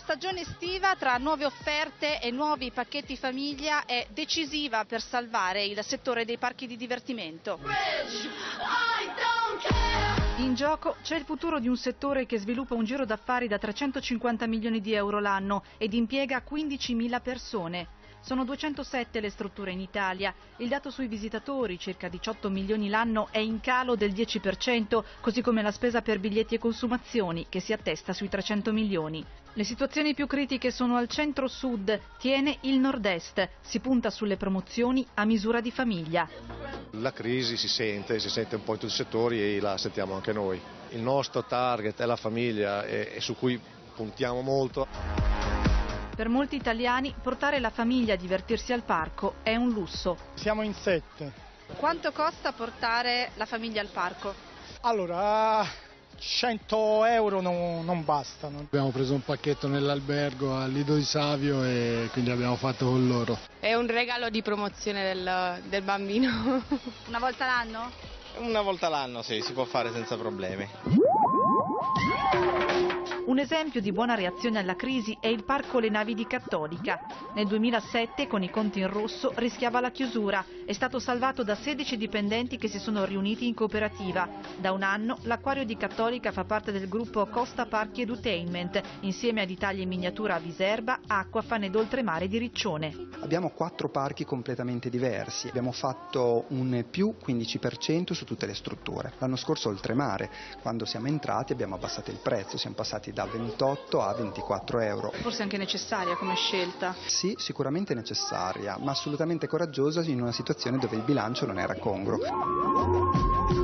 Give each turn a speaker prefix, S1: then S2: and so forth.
S1: stagione estiva, tra nuove offerte e nuovi pacchetti famiglia, è decisiva per salvare il settore dei parchi di divertimento. In gioco c'è il futuro di un settore che sviluppa un giro d'affari da 350 milioni di euro l'anno ed impiega 15.000 persone. Sono 207 le strutture in Italia. Il dato sui visitatori, circa 18 milioni l'anno, è in calo del 10%, così come la spesa per biglietti e consumazioni, che si attesta sui 300 milioni. Le situazioni più critiche sono al centro-sud, tiene il nord-est. Si punta sulle promozioni a misura di famiglia.
S2: La crisi si sente un po' in tutti i settori e la sentiamo anche noi. Il nostro target è la famiglia e su cui puntiamo molto.
S1: Per molti italiani portare la famiglia a divertirsi al parco è un lusso.
S3: Siamo in 7.
S1: Quanto costa portare la famiglia al parco?
S3: Allora, 100 euro non bastano.
S4: Abbiamo preso un pacchetto nell'albergo al Lido di Savio e quindi abbiamo fatto con loro.
S5: È un regalo di promozione del bambino.
S1: Una volta l'anno?
S6: Una volta l'anno sì, si può fare senza problemi.
S1: Un esempio di buona reazione alla crisi è il Parco Le Navi di Cattolica. Nel 2007, con i conti in rosso, rischiava la chiusura. È stato salvato da 16 dipendenti che si sono riuniti in cooperativa. Da un anno l'acquario di Cattolica fa parte del gruppo Costa Parchi Edutainment, insieme ad Italia in Miniatura a Viserba, Acquafan ed Oltremare di Riccione.
S7: Abbiamo 4 parchi completamente diversi. Abbiamo fatto un più 15% su tutte le strutture. L'anno scorso Oltremare, quando siamo entrati, abbiamo abbassato il prezzo, siamo passati da 28 a 24 euro.
S1: Forse anche necessaria come scelta.
S7: Sì, sicuramente necessaria, ma assolutamente coraggiosa in una situazione dove il bilancio non era congruo.